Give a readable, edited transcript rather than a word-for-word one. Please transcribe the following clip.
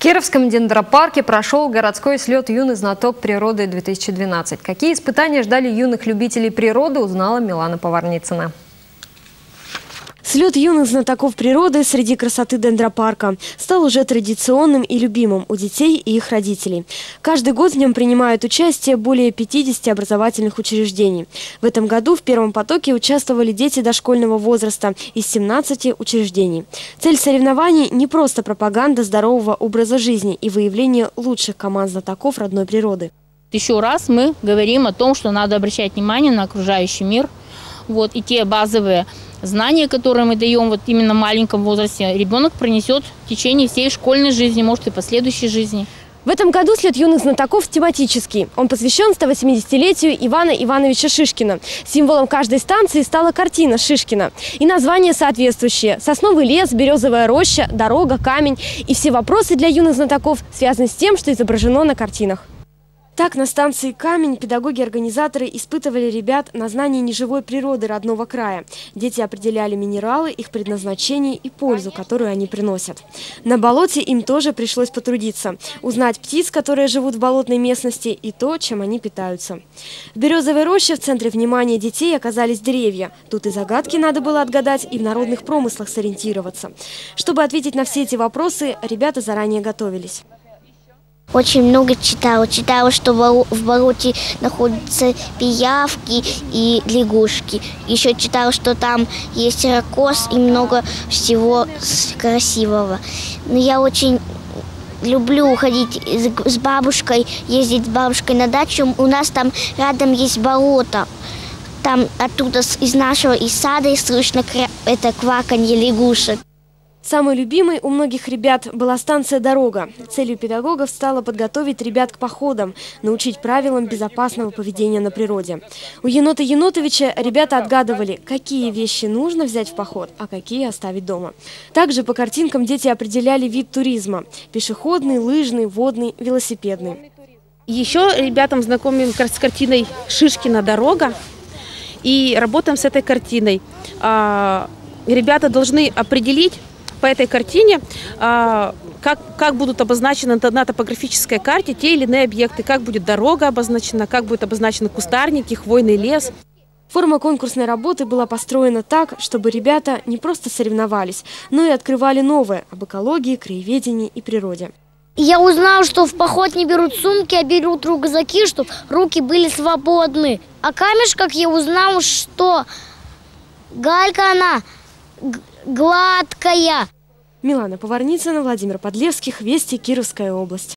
Кировском дендропарке прошел городской слет «Юный знаток природы-2012». Какие испытания ждали юных любителей природы, узнала Милана Поварницына. Слет юных знатоков природы среди красоты дендропарка стал уже традиционным и любимым у детей и их родителей. Каждый год в нем принимают участие более 50 образовательных учреждений. В этом году в первом потоке участвовали дети дошкольного возраста из 17 учреждений. Цель соревнований – не просто пропаганда здорового образа жизни и выявление лучших команд знатоков родной природы. Еще раз мы говорим о том, что надо обращать внимание на окружающий мир. И те базовые знания, которые мы даем именно в маленьком возрасте, ребенок пронесет в течение всей школьной жизни, может и последующей жизни. В этом году слет юных знатоков тематический. Он посвящен 180-летию Ивана Ивановича Шишкина. Символом каждой станции стала картина Шишкина. И названия соответствующие: сосновый лес, березовая роща, дорога, камень. И все вопросы для юных знатоков связаны с тем, что изображено на картинах. Так, на станции «Камень» педагоги-организаторы испытывали ребят на знание неживой природы родного края. Дети определяли минералы, их предназначение и пользу, которую они приносят. На болоте им тоже пришлось потрудиться, узнать птиц, которые живут в болотной местности, и то, чем они питаются. В березовой роще в центре внимания детей оказались деревья. Тут и загадки надо было отгадать, и в народных промыслах сориентироваться. Чтобы ответить на все эти вопросы, ребята заранее готовились. Очень много читала. Читала, что в болоте находятся пиявки и лягушки. Еще читала, что там есть ракос и много всего красивого. Но я очень люблю уходить с бабушкой, ездить с бабушкой на дачу. У нас там рядом есть болото. Там оттуда из нашего сада слышно это кваканье лягушек. Самой любимой у многих ребят была станция «Дорога». Целью педагогов стало подготовить ребят к походам, научить правилам безопасного поведения на природе. У Енота Енотовича ребята отгадывали, какие вещи нужно взять в поход, а какие оставить дома. Также по картинкам дети определяли вид туризма – пешеходный, лыжный, водный, велосипедный. Еще ребятам знакомим с картиной Шишкина «Дорога» и работаем с этой картиной. Ребята должны определить по этой картине, как будут обозначены на топографической карте те или иные объекты, как будет дорога обозначена, как будут обозначены кустарники, хвойный лес. Форма конкурсной работы была построена так, чтобы ребята не просто соревновались, но и открывали новое об экологии, краеведении и природе. Я узнала, что в поход не берут сумки, а берут рюкзаки, чтобы руки были свободны. А камешках я узнала, что галька она гладкая. Милана Поварницына, Владимир Подлевских, Вести, Кировская область.